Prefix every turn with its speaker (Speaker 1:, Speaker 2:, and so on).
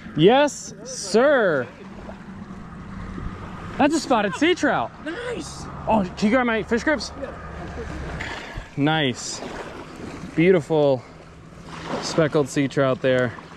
Speaker 1: Yes, sir. That's a spotted sea trout.
Speaker 2: Nice.
Speaker 1: Oh, can you grab my fish grips? Nice. Beautiful speckled sea trout there.